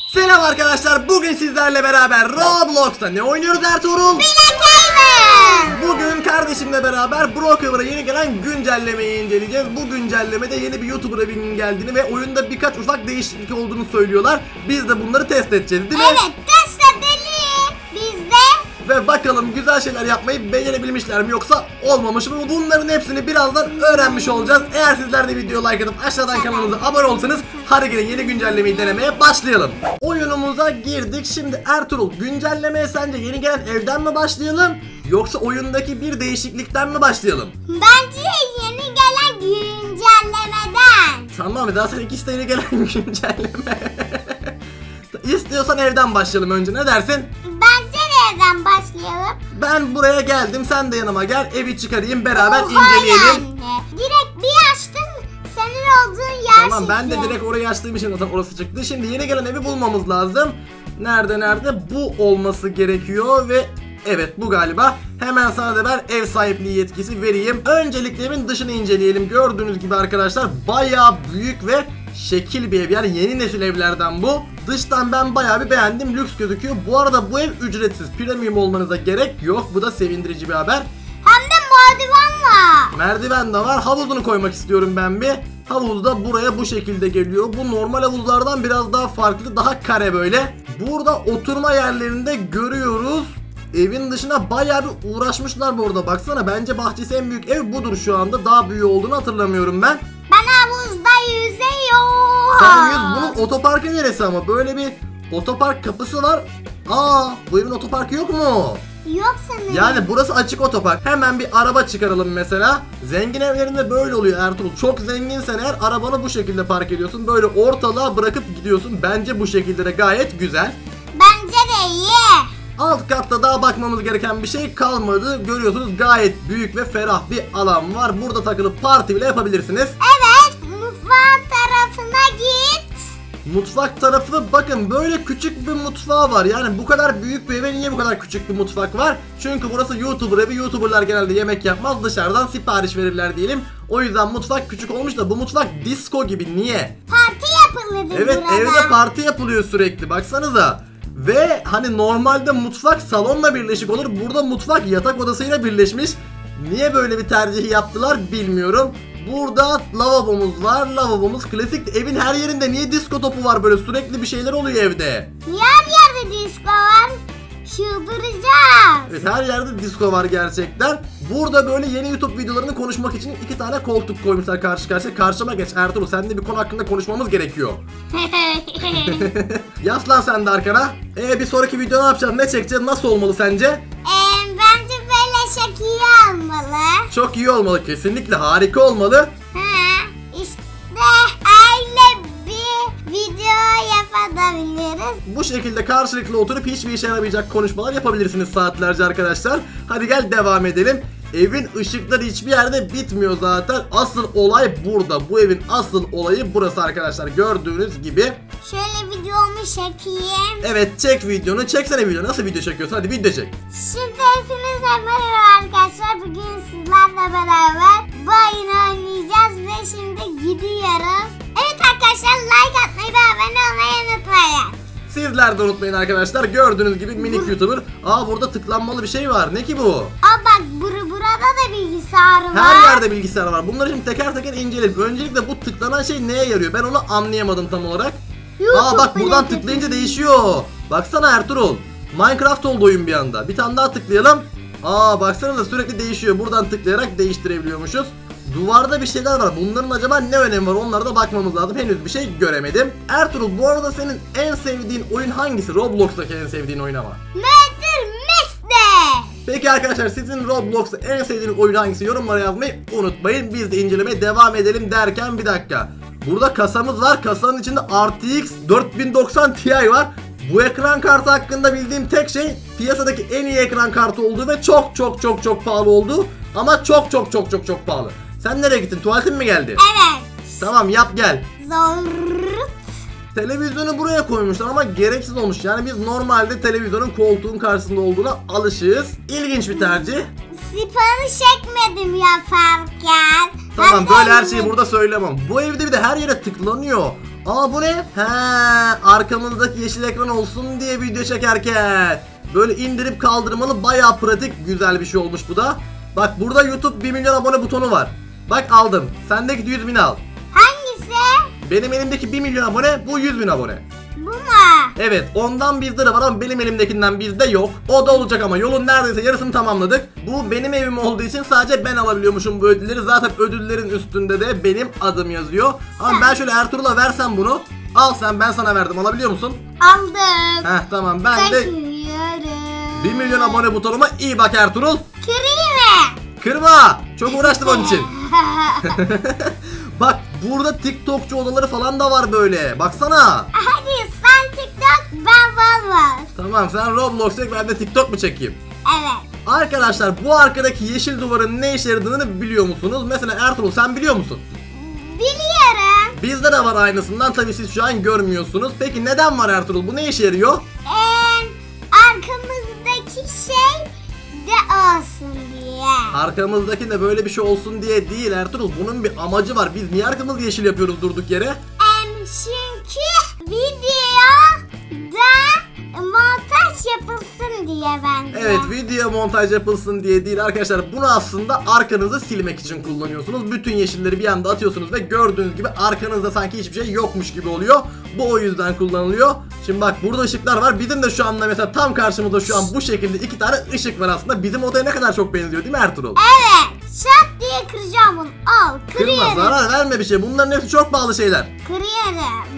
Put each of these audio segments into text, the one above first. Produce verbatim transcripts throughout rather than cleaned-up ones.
Selam arkadaşlar, bugün sizlerle beraber Roblox'ta ne oynuyoruz Ertuğrul? Brookhaven. Bugün kardeşimle beraber Brookhaven'a yeni gelen güncellemeyi inceleyeceğiz. Bu güncellemede yeni bir YouTuber evinin geldiğini ve oyunda birkaç ufak değişiklik olduğunu söylüyorlar. Biz de bunları test edeceğiz, değil mi? Evet, test edelim biz de. Ve bakalım güzel şeyler yapmayı becerebilmişler mi yoksa olmamış mı? Bunların hepsini birazdan öğrenmiş olacağız. Eğer sizler de videoya like atıp aşağıdan kanalımıza abone olsanız hadi gelin yeni güncellemeyi denemeye başlayalım. Oyunumuza girdik. Şimdi Ertuğrul, güncellemeye sence yeni gelen evden mi başlayalım yoksa oyundaki bir değişiklikten mi başlayalım? Bence yeni gelen güncellemeden. Tamam, daha sen ikisi de yeni gelen güncelleme. İstiyorsan evden başlayalım önce, ne dersin? Bence de evden başlayalım. Ben buraya geldim, sen de yanıma gel, evi çıkarayım, beraber Oha inceleyelim. Yani. Direkt bir açtın, senin olduğun yer Tamam, ben de çıktı. direkt orayı açtığım için zaten orası çıktı. Şimdi yeni gelen evi bulmamız lazım. Nerede nerede? Bu olması gerekiyor ve evet, bu galiba. Hemen sana da ben ev sahipliği yetkisi vereyim. Öncelikle evin dışını inceleyelim. Gördüğünüz gibi arkadaşlar bayağı büyük ve şekil bir ev. Yani yeni nesil evlerden bu. Dıştan ben bayağı bir beğendim. Lüks gözüküyor. Bu arada bu ev ücretsiz. Premium olmanıza gerek yok. Bu da sevindirici bir haber. Hem de merdiven var. Merdiven de var. Havuzunu koymak istiyorum ben bir. Havuz da buraya bu şekilde geliyor. Bu normal havuzlardan biraz daha farklı. Daha kare böyle. Burada oturma yerlerini de görüyoruz. Evin dışına bayağı bir uğraşmışlar bu arada. Baksana, bence bahçesi en büyük ev budur şu anda. Daha büyük olduğunu hatırlamıyorum ben. Ben havuzda yüzüyorum. Sen yüz, bunun otoparkı neresi ama? Böyle bir otopark kapısı var. Aa, bu evin otoparkı yok mu? Yok senin. Yani burası açık otopark. Hemen bir araba çıkaralım mesela. Zengin evlerinde böyle oluyor Ertuğrul. Çok zenginsen eğer arabanı bu şekilde park ediyorsun. Böyle ortalığa bırakıp gidiyorsun. Bence bu şekilde de gayet güzel. Bence de iyi. Alt katta daha bakmamız gereken bir şey kalmadı. Görüyorsunuz gayet büyük ve ferah bir alan var. Burada takılıp parti bile yapabilirsiniz. Evet, mutfağın tarafına git. Mutfak tarafı bakın, böyle küçük bir mutfağı var. Yani bu kadar büyük bir eve niye bu kadar küçük bir mutfak var? Çünkü burası YouTuber evi. YouTuberlar genelde yemek yapmaz, dışarıdan sipariş verirler diyelim. O yüzden mutfak küçük olmuş da bu mutfak disco gibi. Niye? Parti yapılır Evet, burada. evde parti yapılıyor sürekli, baksanıza. Ve hani normalde mutfak salonla birleşik olur. Burada mutfak yatak odasıyla birleşmiş. Niye böyle bir tercihi yaptılar bilmiyorum. Burada lavabomuz var. Lavabomuz klasik. Evin her yerinde niye disko topu var, böyle sürekli bir şeyler oluyor evde. Niye her yerde disco var? Çıldıracağız. Evet, her yerde disco var gerçekten. Burada böyle yeni YouTube videolarını konuşmak için iki tane koltuk koymuşlar karşı karşıya. Karşıma geç Ertuğrul, seninle bir konu hakkında konuşmamız gerekiyor. Yaslan sen de arkana. Ee bir sonraki video ne yapacağız, ne çekeceğiz, nasıl olmalı sence? Ee, bence böyle şekil almalı. Çok iyi olmalı, kesinlikle harika olmalı. Ha, işte öyle bir video yapabiliriz. Bu şekilde karşılıklı oturup hiçbir işe yaramayacak konuşmalar yapabilirsiniz saatlerce arkadaşlar. Hadi gel devam edelim. Evin ışıkları hiçbir yerde bitmiyor zaten. Asıl olay burada. Bu evin asıl olayı burası arkadaşlar, gördüğünüz gibi. Şöyle videomu çekeyim. Evet, çek videonu. Çeksene video. Nasıl video çekiyorsun? Hadi video çek. Şimdi hepinize merhaba arkadaşlar. Bugün sizlerle beraber bu oyunu oynayacağız ve şimdi gidiyoruz. Evet arkadaşlar, like atmayı ve abone olmayı unutmayın. Sizler de unutmayın arkadaşlar. Gördüğünüz gibi minik YouTuber. Aa, burada tıklanmalı bir şey var. Ne ki bu? Aa bak, bur burada da bilgisayar var. Her yerde bilgisayar var. Bunları şimdi teker teker inceleyelim. Öncelikle bu tıklanan şey neye yarıyor? Ben onu anlayamadım tam olarak. YouTube Aa bak, buradan bile tıklayınca değişiyor. Baksana Ertuğrul. Minecraft oldu oyun bir anda. Bir tane daha tıklayalım. Aa baksana da sürekli değişiyor. Buradan tıklayarak değiştirebiliyormuşuz. Duvarda bir şeyler var. Bunların acaba ne önemi var? Onlara da bakmamız lazım. Henüz bir şey göremedim. Ertuğrul, bu arada senin en sevdiğin oyun hangisi? Roblox'taki en sevdiğin oyun ama. Murder Mystery. Peki arkadaşlar, sizin Roblox'ta en sevdiğiniz oyun hangisi? Yorumlara yazmayı unutmayın. Biz de incelemeye devam edelim derken bir dakika. Burada kasamız var. Kasanın içinde R T X dört bin doksan Ti var. Bu ekran kartı hakkında bildiğim tek şey piyasadaki en iyi ekran kartı olduğu ve çok çok çok çok pahalı olduğu. Ama çok çok çok çok çok pahalı. Sen nereye gittin? Tuvaletin mi geldi? Evet. Tamam, yap gel. Zor. Televizyonu buraya koymuşlar ama gereksiz olmuş. Yani biz normalde televizyonun koltuğun karşısında olduğuna alışığız. İlginç bir tercih. Sipariş çekmedim yaparken. Tamam, Hem böyle her de- şeyi burada söylemem. Bu evde bir de her yere tıklanıyor. Aa bu ne? He, arkamızdaki yeşil ekran olsun diye video çekerken. Böyle indirip kaldırmalı, bayağı pratik, güzel bir şey olmuş bu da. Bak burada YouTube bir milyon abone butonu var. Bak aldım. Sendeki yüz bin al. Hangisi? Benim elimdeki bir milyon abone, bu yüz bin abone. Bu mu? Evet, ondan bizde de var ama benim elimdekinden bizde yok. O da olacak ama yolun neredeyse yarısını tamamladık. Bu benim evim olduğu için sadece ben alabiliyormuşum bu ödülleri. Zaten ödüllerin üstünde de benim adım yazıyor. Ama ben şöyle Ertuğrul'a versem bunu. Al sen, ben sana verdim, alabiliyor musun? Aldım. Heh tamam, ben de Taşıyorum. bir milyon abone butonuma iyi bak Ertuğrul. Kırayım mı? Kırma, çok uğraştım onun için. Bak burada TikTokçu odaları falan da var böyle. Baksana. Hadi sen TikTok, ben Roblox. Tamam, sen Roblox çek, ben de TikTok mu çekeyim? Evet. Arkadaşlar bu arkadaki yeşil duvarın ne işe yaradığını biliyor musunuz? Mesela Ertuğrul, sen biliyor musun? Biliyorum. Bizde de var aynısından, tabii siz şu an görmüyorsunuz. Peki neden var Ertuğrul? Bu ne işe yarıyor? Ee, arkamızdaki şey de olsun diye. Arkamızdaki de böyle bir şey olsun diye değil Ertuğrul. Bunun bir amacı var. Biz niye arkamızı yeşil yapıyoruz durduk yere? Em, çünkü videoda montaj yapılsın diye bence. Evet, video montaj yapılsın diye değil arkadaşlar. Bunu aslında arkanızı silmek için kullanıyorsunuz. Bütün yeşilleri bir anda atıyorsunuz ve gördüğünüz gibi arkanızda sanki hiçbir şey yokmuş gibi oluyor. Bu o yüzden kullanılıyor. Şimdi bak burada ışıklar var. Bizim de şu anda mesela tam karşımızda şu an bu şekilde iki tane ışık var aslında. Bizim odaya ne kadar çok benziyor değil mi Ertuğrul? Evet. Şak diye kıracağım bunu. Al. Kırıyorum. Kırma, zarar verme bir şey. Bunların hepsi çok pahalı şeyler. Kırıyorum.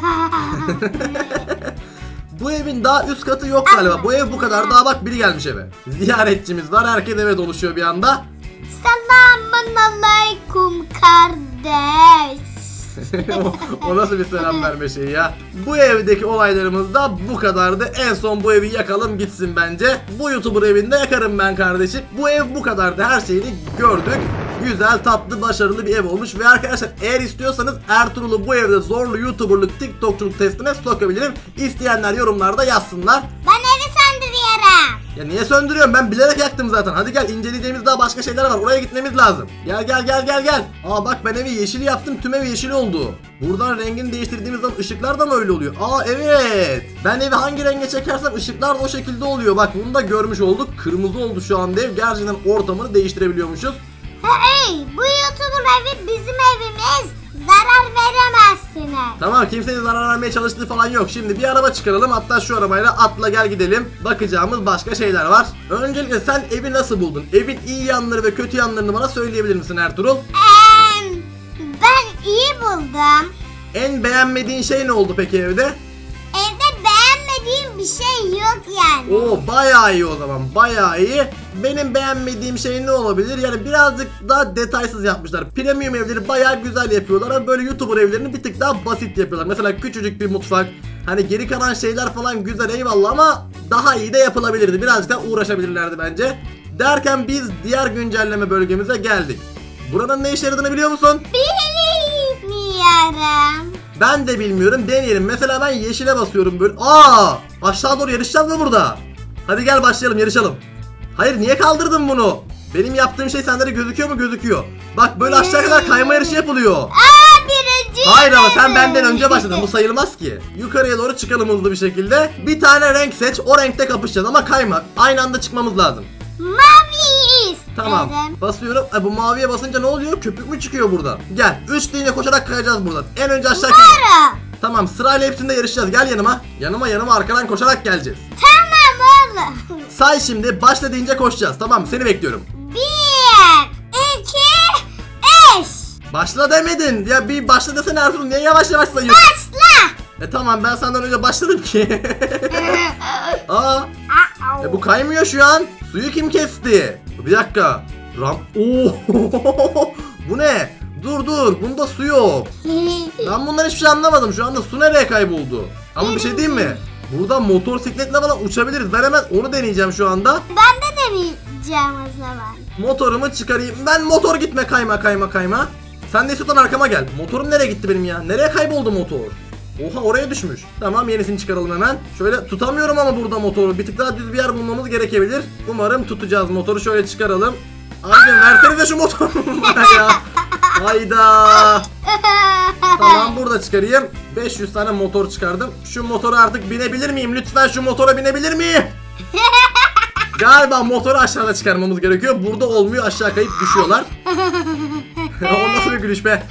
Bu evin daha üst katı yok galiba. Bu ev bu kadar. Daha bak biri gelmiş eve. Ziyaretçimiz var. Herkes eve doluşuyor bir anda. Selamun aleyküm kardeş. o, o nasıl bir selam verme şeyi ya. Bu evdeki olaylarımız da bu kadardı. En son bu evi yakalım gitsin bence. Bu YouTuber evinde yakarım ben kardeşim. Bu ev bu kadardı. Her şeyini gördük. Güzel, tatlı, başarılı bir ev olmuş. Ve arkadaşlar eğer istiyorsanız Ertuğrul'u bu evde zorlu YouTuber'lık, TikTokçuluk testine sokabilirim. İsteyenler yorumlarda yazsınlar. Ben evi söndürüyorum. Ya niye söndürüyorum? Ben bilerek yaktım zaten. Hadi gel, inceleyeceğimiz daha başka şeyler var. Oraya gitmemiz lazım. Gel gel gel gel gel. Aa bak, ben evi yeşil yaptım. Tüm ev yeşil oldu. Buradan rengini değiştirdiğimiz zaman ışıklar da mı öyle oluyor? Aa evet. Ben evi hangi renge çekersem ışıklar da o şekilde oluyor. Bak bunu da görmüş olduk. Kırmızı oldu şu anda ev. Gerçekten ortamını değiştirebiliyormuşuz. Hey, bu YouTuber evi bizim evimiz. Zarar veremezsiniz. Tamam, kimseye zarar vermeye çalıştığı falan yok. Şimdi bir araba çıkaralım. Hatta şu arabayla atla gel gidelim. Bakacağımız başka şeyler var. Öncelikle sen evi nasıl buldun? Evin iyi yanları ve kötü yanlarını bana söyleyebilir misin Ertuğrul? Ee, ben iyi buldum. En beğenmediğin şey ne oldu peki evde? Evde beğenmediğim bir şey yok yani. Oo bayağı iyi o zaman, bayağı iyi. Benim beğenmediğim şey ne olabilir? Yani birazcık daha detaysız yapmışlar. Premium evleri bayağı güzel yapıyorlar ama böyle YouTuber evlerini bir tık daha basit yapıyorlar. Mesela küçücük bir mutfak. Hani geri kalan şeyler falan güzel, eyvallah, ama daha iyi de yapılabilirdi. Birazcık daha uğraşabilirlerdi bence. Derken biz diğer güncelleme bölgemize geldik. Buranın ne işe yaradığını biliyor musun? Bilmiyorum. Ben de bilmiyorum, deneyelim. Mesela ben yeşile basıyorum böyle. Aa, aşağı doğru yarışacağız mı burada? Hadi gel başlayalım, yarışalım. Hayır, niye kaldırdın bunu? Benim yaptığım şey sende de gözüküyor mu? Gözüküyor. Bak böyle aşağı kadar kayma yarışı yapılıyor. Aa, birinci. Hayır ama sen benden önce başladın, bu sayılmaz ki. Yukarıya doğru çıkalım hızlı bir şekilde. Bir tane renk seç, o renkte kapışacağız ama kayma. Aynı anda çıkmamız lazım. Mavi. Tamam, basıyorum. E, bu maviye basınca ne oluyor? Köpük mü çıkıyor burada? Gel, üç deyince koşarak kayacağız buradan. En önce aşağı Doğru. Tamam, sırayla hepsinde yarışacağız. Gel yanıma. Yanıma yanıma arkadan koşarak geleceğiz. Tamam oğlum. Say şimdi, başla deyince koşacağız. Tamam, seni bekliyorum. Bir, iki, üç. Başla demedin. Ya bir başla desene Ertuğrul. Niye yavaş yavaş sayıyorsun? Başla. E tamam, ben senden önce başladım ki. Aa, e bu kaymıyor şu an. Suyu kim kesti? Bir dakika. Ram. Oo. Bu ne? Dur dur. Bunda su yok. Ben bundan hiçbir şey anlamadım. Şu anda su nereye kayboldu? Ama bir şey diyeyim mi? Burada motosikletle falan uçabiliriz. Ben hemen onu deneyeceğim şu anda. Ben de deneyeceğim o zaman. Motorumu çıkarayım. Ben motor gitme, kayma kayma kayma. Sen de istiyorsan arkama gel. Motorum nereye gitti benim ya? Nereye kayboldu motor? Oha, oraya düşmüş. Tamam, yenisini çıkaralım hemen. Şöyle tutamıyorum ama burada motoru. Bir tık daha düz bir yer bulmamız gerekebilir. Umarım tutacağız motoru. Şöyle çıkaralım. Abicim versenize şu motoru bana ya. Hayda. Tamam, burada çıkarayım. beş yüz tane motor çıkardım. Şu motora artık binebilir miyim? Lütfen şu motora binebilir miyim? Galiba motoru aşağıda çıkarmamız gerekiyor. Burada olmuyor, aşağı kayıp düşüyorlar. O nasıl bir gülüş be?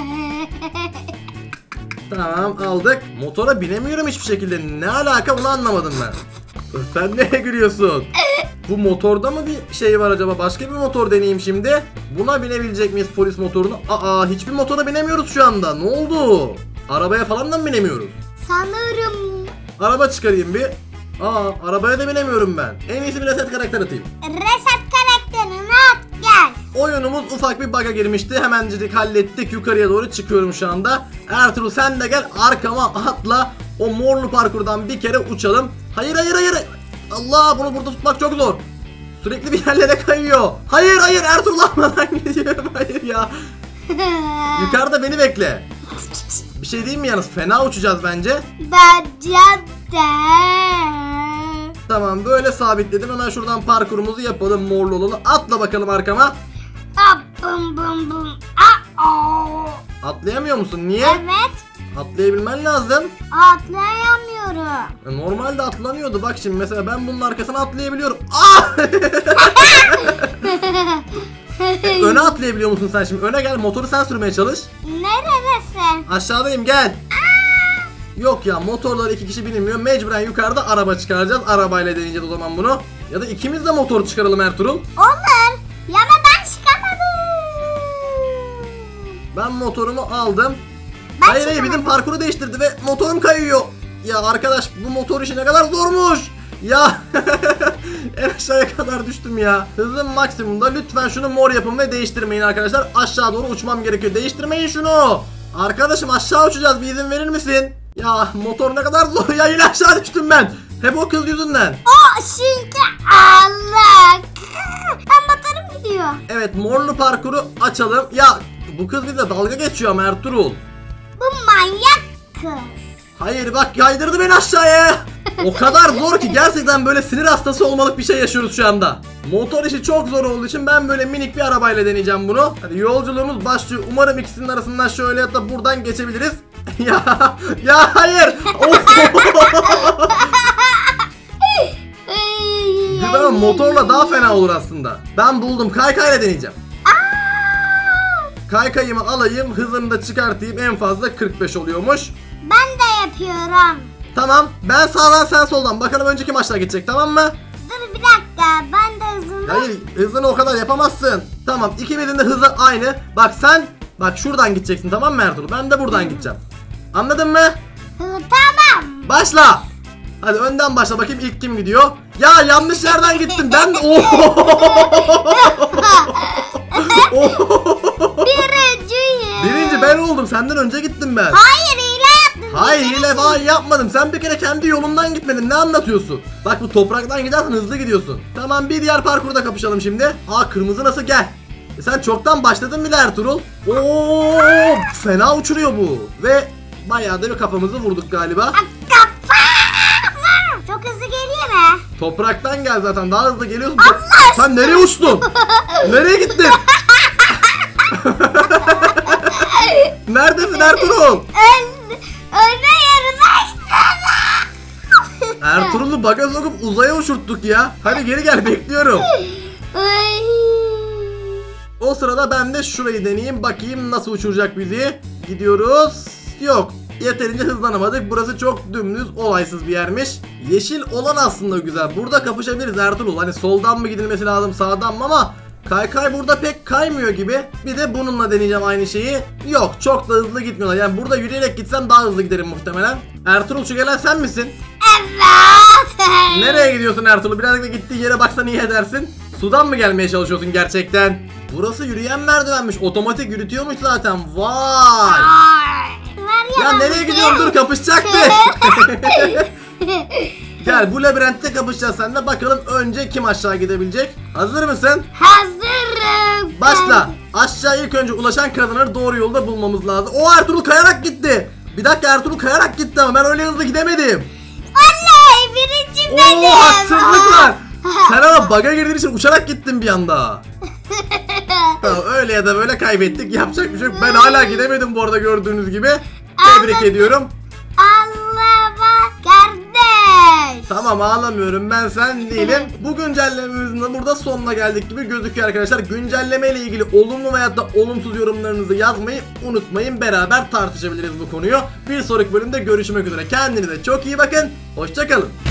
Tamam, aldık. Motora binemiyorum hiçbir şekilde. Ne alaka, bunu anlamadım ben. Sen neye gülüyorsun? Bu motorda mı bir şey var acaba? Başka bir motor deneyeyim şimdi. Buna binebilecek miyiz, polis motoruna? Aa, hiçbir motora binemiyoruz şu anda. Ne oldu? Arabaya falan da mı binemiyoruz? Sanırım. Araba çıkarayım bir. Aa, arabaya da binemiyorum ben. En iyisi bir reset karakter atayım. Reset karakterini at gel. Oyunumuz ufak bir bug'a girmişti. Hemencik hallettik. Yukarıya doğru çıkıyorum şu anda. Ertuğrul sen de gel, arkama atla. O morlu parkurdan bir kere uçalım. Hayır hayır hayır. Allah, bunu burada tutmak çok zor. Sürekli bir yerlere kayıyor. Hayır hayır, Ertuğrul atmadan gidiyorum. Hayır ya. Yukarıda beni bekle. Bir şey diyeyim mi yalnız? Fena uçacağız bence. Bence de. Tamam, böyle sabitledim. Hemen şuradan parkurumuzu yapalım, morlu olanı. Atla bakalım arkama. Bum bum bum. Aa. Atlayamıyor musun? Niye? Evet. Atlayabilmen lazım. Atlayamıyorum. E, Normalde atlanıyordu. Bak şimdi mesela ben bunun arkasına atlayabiliyorum. Ah! E, öne atlayabiliyor musun sen şimdi? Öne gel, motoru sen sürmeye çalış. Neredesin? Aşağıdayım, gel. Yok ya, motorlara iki kişi binilmiyor. Mecburen yukarıda araba çıkaracağız. Arabayla deneyeceğiz o zaman bunu. Ya da ikimiz de motor çıkaralım Ertuğrul. Olur. Ya ama ben çıkamadım. Ben motorumu aldım. Ben Hayır hayır, çıkamadım. bizim parkuru değiştirdi ve motorum kayıyor. Ya arkadaş, bu motor işi ne kadar zormuş. Ya en aşağıya kadar düştüm ya. Hızım maksimumda. Lütfen şunu mor yapın ve değiştirmeyin arkadaşlar. Aşağı doğru uçmam gerekiyor. Değiştirmeyin şunu. Arkadaşım, aşağı uçacağız. Bir izin verir misin? Ya motor ne kadar zor ya. Yine aşağı düştüm ben. Hep o kız yüzünden. O çünkü Allah. Ben motorum gidiyor. Evet, morlu parkuru açalım. Ya bu kız bize dalga geçiyor ama Ertuğrul. Bu manyak kız. Hayır bak, kaydırdı beni aşağıya. O kadar zor ki gerçekten böyle sinir hastası olmalık bir şey yaşıyoruz şu anda. Motor işi çok zor olduğu için ben böyle minik bir arabayla deneyeceğim bunu. Hadi yolculuğumuz başlıyor. Umarım ikisinin arasından şöyle ya da buradan geçebiliriz. ya ya hayır. Güven, motorla daha fena olur aslında. Ben buldum, kaykayla deneyeceğim. Kaykayımı alayım, hızını da çıkartayım, en fazla kırk beş oluyormuş. Ben de yapıyorum. Tamam, ben sağdan sen soldan, bakalım önceki maçlar gidecek, tamam mı? Dur bir dakika, ben de hızını... Hayır, hızını o kadar yapamazsın. Tamam, ikimizin de hızı aynı. Bak sen, bak şuradan gideceksin, tamam mı Ertuğrul? Ben de buradan gideceğim. Anladın mı? Hı, tamam. Başla. Hadi önden başla bakayım, ilk kim gidiyor? Ya yanlış yerden gittim ben de. Birinciyim. Birinci ben oldum, senden önce gittim ben. Hayır, hile yaptın. Hayır, Birinci. hile falan yapmadım. Sen bir kere kendi yolundan gitmedin. Ne anlatıyorsun? Bak, bu topraktan gidersen hızlı gidiyorsun. Tamam, bir diğer parkurda kapışalım şimdi. Aa, kırmızı nasıl, gel. E sen çoktan başladın bile Ertuğrul. Oo, fena uçuruyor bu. Ve bayağı da bir kafamızı vurduk galiba. Kafa. Çok hızlı geliyor mu? Topraktan gel zaten, daha hızlı geliyorsun. Allah Sen nereye uçtun? Nereye gittin? Neredesin Ertuğrul? Ön, öne yarılaştırma. Ertuğrul'u baga sokup uzaya uçurttuk ya. Hadi geri gel, bekliyorum. Ay. O sırada ben de şurayı deneyeyim, bakayım nasıl uçuracak bizi. Gidiyoruz. Yok, yeterince hızlanamadık. Burası çok dümdüz, olaysız bir yermiş. Yeşil olan aslında güzel. Burada kapışabiliriz Ertuğrul. Hani soldan mı gidilmesi lazım, sağdan mı, ama kaykay burada pek kaymıyor gibi. Bir de bununla deneyeceğim aynı şeyi. Yok, çok da hızlı gitmiyorlar. Yani burada yürüyerek gitsem daha hızlı giderim muhtemelen. Ertuğrul, şu gelen sen misin? Evet. Nereye gidiyorsun Ertuğrul? Birazcık da gittiğin yere baksan iyi edersin. Sudan mı gelmeye çalışıyorsun gerçekten? Burası yürüyen merdivenmiş. Otomatik yürütüyormuş zaten. Vay. Var Ya ben nereye bir gidiyorsun? şey- Dur, kapışacaktık. Gel, bu labirentte kapışacağız seninle. Bakalım önce kim aşağı gidebilecek? Hazır mısın? Hazırım. Başla. Aşağı ilk önce ulaşan kazanır, doğru yolda bulmamız lazım. O Ertuğrul kayarak gitti. Bir dakika, Ertuğrul kayarak gitti ama ben öyle hızlı gidemedim. Oley, birinci benim. Oo, haksızlık var. Sen ama bug'a girdiğin için uçarak gittin bir anda. Tamam, öyle ya da böyle kaybettik. Yapacak bir şey yok. Ben hala gidemedim bu arada, gördüğünüz gibi. Tebrik Ağladım. ediyorum. Allah'a kardeş. Tamam, ağlamıyorum ben, sen değilim. Bu güncellememizin de burada sonuna geldik gibi gözüküyor arkadaşlar. Güncelleme ile ilgili olumlu veya da olumsuz yorumlarınızı yazmayı unutmayın. Beraber tartışabiliriz bu konuyu. Bir sonraki bölümde görüşmek üzere. Kendinize çok iyi bakın. Hoşça kalın.